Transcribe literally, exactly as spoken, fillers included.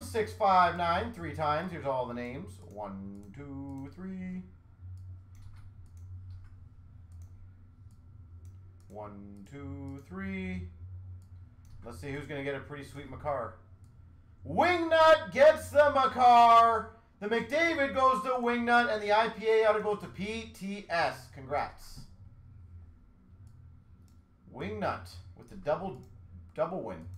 six five nine, three times. Here's all the names. One, two, three. One, two, three. Let's see who's going to get a pretty sweet Makar. Wingnut gets the Makar. The McDavid goes to Wingnut, and the I P A ought to go to P T S. Congrats. Wingnut with the double double win.